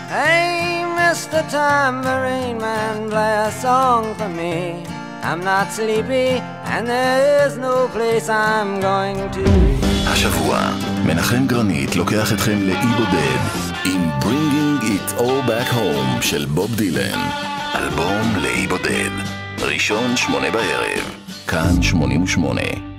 Hey, Mr. Tambourine Man, play a song for me. I'm not sleepy, and there is no place I'm going to. השבוע, מנחם גרנית לוקח אתכם לאי בודד עם Bringing It All Back Home של בוב דילן. אלבום לאי בודד, ראשון 8 בערב, כאן 88.